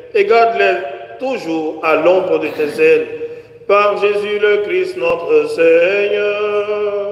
et garde-les toujours à l'ombre de tes ailes. Par Jésus le Christ notre Seigneur.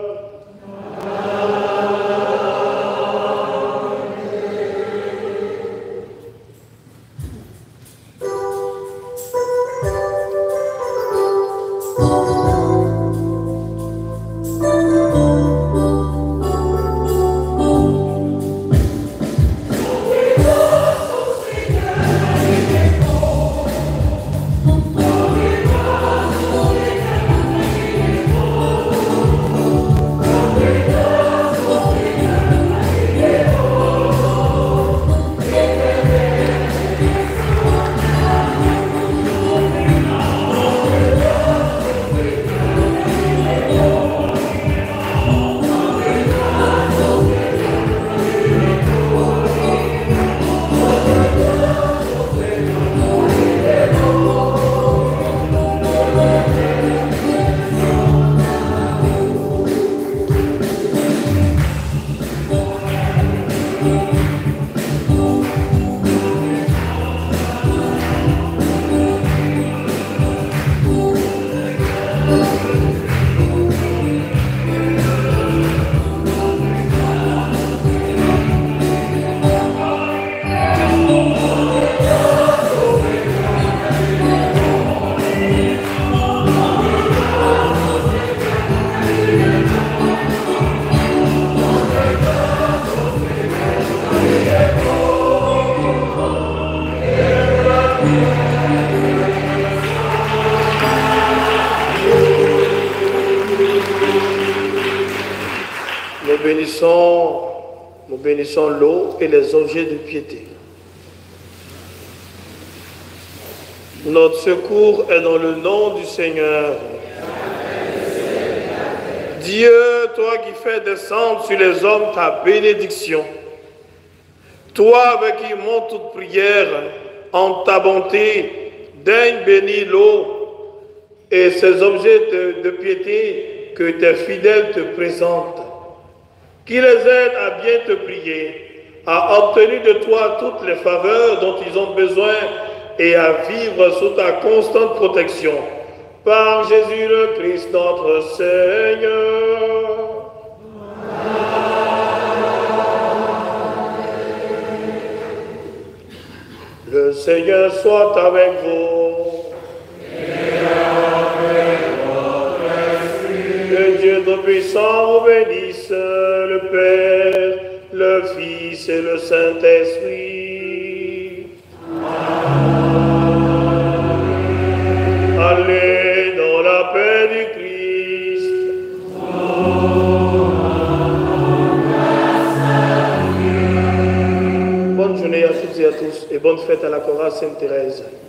Nous bénissons l'eau et les objets de piété. Notre secours est dans le nom du Seigneur. Dieu, toi qui fais descendre sur les hommes ta bénédiction, toi avec qui monte toute prière, en ta bonté, daigne bénir l'eau et ces objets de piété que tes fidèles te présentent. Qui les aide à bien te prier, à obtenir de toi toutes les faveurs dont ils ont besoin et à vivre sous ta constante protection. Par Jésus le Christ notre Seigneur. Le Seigneur soit avec vous. Que Dieu Tout-Puissant vous bénisse, le Père, le Fils et le Saint-Esprit. Allez dans la paix du Christ. Bonne journée à toutes et à tous et bonne fête à la chorale Sainte-Thérèse.